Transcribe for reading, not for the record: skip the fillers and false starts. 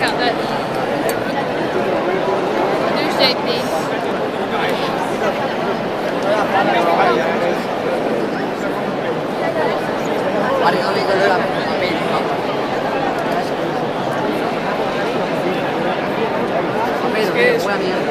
out that new shape piece. Pedro, buena mierda.